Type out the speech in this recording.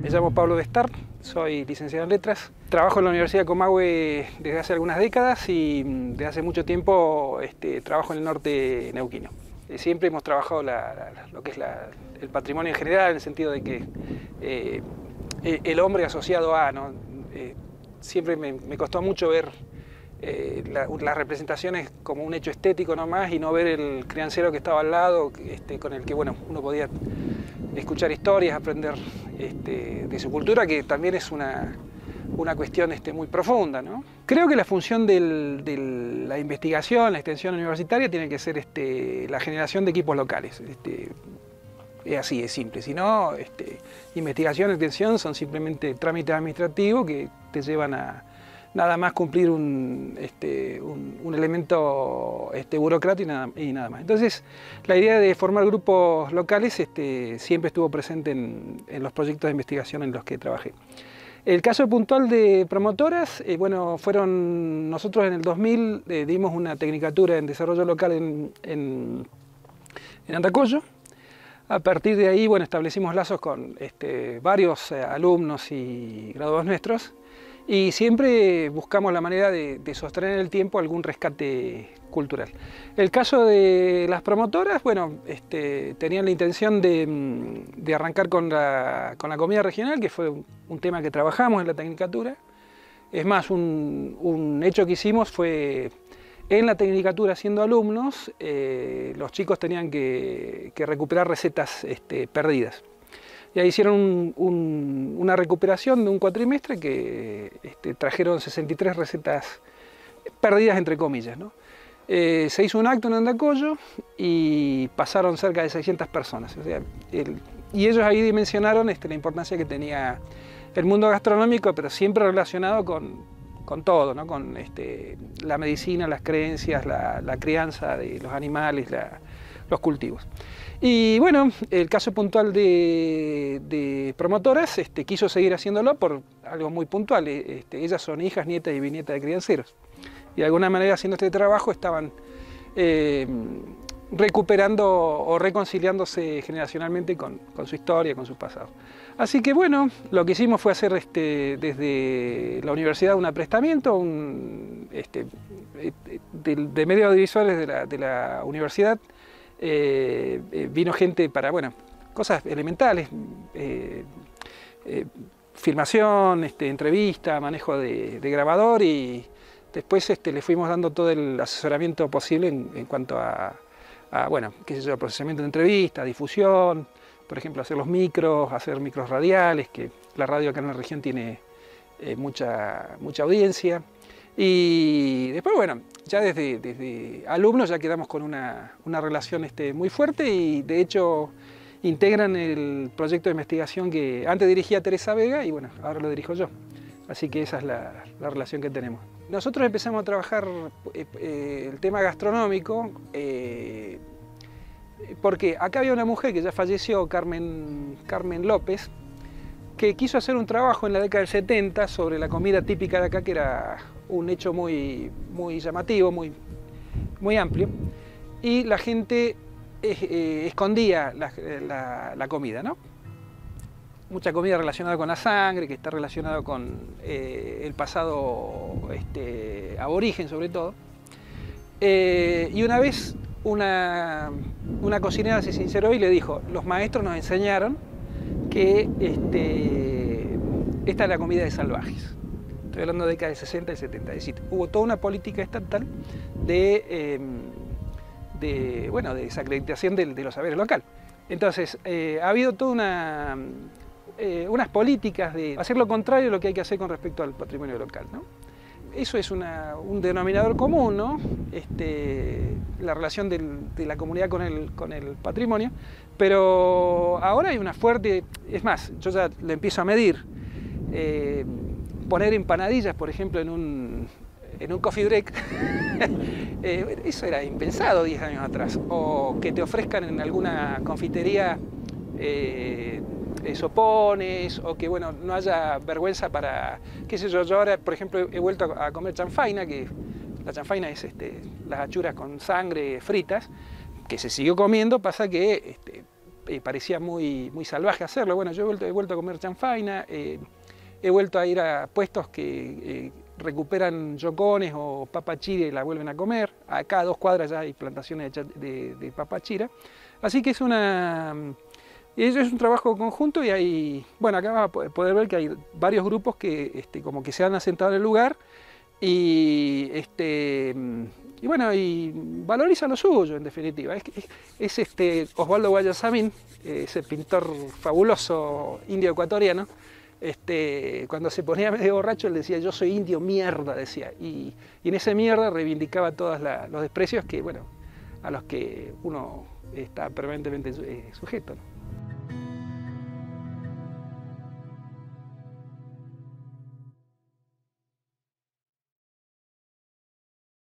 Me llamo Pablo Bestart, soy licenciado en Letras. Trabajo en la Universidad de Comahue desde hace algunas décadas y desde hace mucho tiempo trabajo en el norte neuquino. Siempre hemos trabajado lo que es el patrimonio en general, en el sentido de que el hombre asociado a, ¿no? Siempre me costó mucho ver las representaciones como un hecho estético nomás y no ver el criancero que estaba al lado, con el que uno podía escuchar historias, aprender de su cultura, que también es una cuestión muy profunda, ¿no? Creo que la función de la investigación, la extensión universitaria, tiene que ser la generación de equipos locales. Es así, es simple. Si no, investigación y extensión son simplemente trámites administrativos que te llevan a nada más cumplir un elemento burocrático y nada más. Entonces, la idea de formar grupos locales siempre estuvo presente en los proyectos de investigación en los que trabajé. El caso puntual de promotoras, nosotros en el 2000 dimos una tecnicatura en desarrollo local en Andacollo. A partir de ahí, establecimos lazos con varios alumnos y graduados nuestros y siempre buscamos la manera de sostener en el tiempo algún rescate cultural. El caso de las promotoras, tenían la intención de arrancar con la comida regional, que fue un tema que trabajamos en la tecnicatura. Es más, un hecho que hicimos fue, en la tecnicatura siendo alumnos, los chicos tenían que recuperar recetas perdidas. Y ahí hicieron una recuperación de un cuatrimestre que trajeron 63 recetas perdidas, entre comillas, ¿no? Se hizo un acto en Andacollo y pasaron cerca de 600 personas. O sea, y ellos ahí dimensionaron la importancia que tenía el mundo gastronómico, pero siempre relacionado con todo, ¿no? Con la medicina, las creencias, la crianza de los animales, los cultivos. Y bueno, el caso puntual de promotoras quiso seguir haciéndolo por algo muy puntual. Ellas son hijas, nietas y bisnietas de crianceros. Y de alguna manera, haciendo este trabajo, estaban recuperando o reconciliándose generacionalmente con su historia, con su pasado. Así que bueno, lo que hicimos fue hacer desde la universidad un aprestamiento de medios audiovisuales de la universidad. Vino gente para, cosas elementales, filmación, entrevista, manejo de grabador, y después le fuimos dando todo el asesoramiento posible en cuanto a procesamiento de entrevistas, difusión, por ejemplo, hacer hacer micros radiales, que la radio acá en la región tiene mucha audiencia. Y después, ya desde alumnos ya quedamos con una relación muy fuerte, y de hecho integran el proyecto de investigación que antes dirigía Teresa Vega y ahora lo dirijo yo. Así que esa es la relación que tenemos. Nosotros empezamos a trabajar el tema gastronómico porque acá había una mujer que ya falleció, Carmen López, que quiso hacer un trabajo en la década del 70 sobre la comida típica de acá, que era un hecho muy llamativo, muy amplio, y la gente escondía la comida, ¿no? Mucha comida relacionada con la sangre, que está relacionada con el pasado aborigen, sobre todo. Y una vez una cocinera se sinceró y le dijo: los maestros nos enseñaron que esta es la comida de salvajes. Estoy hablando de décadas de 60 y 70. Es decir, hubo toda una política estatal de desacreditación de los saberes locales. Entonces, ha habido toda unas políticas de hacer lo contrario de lo que hay que hacer con respecto al patrimonio local, ¿no? Eso es un denominador común, ¿no? La relación de la comunidad con el patrimonio, pero ahora hay una fuerte... Es más, yo ya lo empiezo a medir. Poner empanadillas, por ejemplo, en un coffee break, eso era impensado 10 años atrás. O que te ofrezcan en alguna confitería sopones, o que no haya vergüenza para, qué sé yo. Yo ahora, por ejemplo, he vuelto a comer chanfaina, que la chanfaina es las achuras con sangre fritas, que se siguió comiendo. Pasa que parecía muy salvaje hacerlo. Bueno, yo he vuelto a comer chanfaina, he vuelto a ir a puestos que recuperan yocones o papa chira y la vuelven a comer. Acá a 2 cuadras ya hay plantaciones de papa chira. Así que es un trabajo conjunto y hay, bueno, acá vas a poder ver que hay varios grupos que como que se han asentado en el lugar y bueno, y valoriza lo suyo, en definitiva. Es Osvaldo Guayasamín, ese pintor fabuloso indio ecuatoriano. Cuando se ponía medio borracho, él decía: yo soy indio mierda, decía. Y en ese mierda reivindicaba todos los desprecios que, bueno, a los que uno está permanentemente sujeto, ¿no?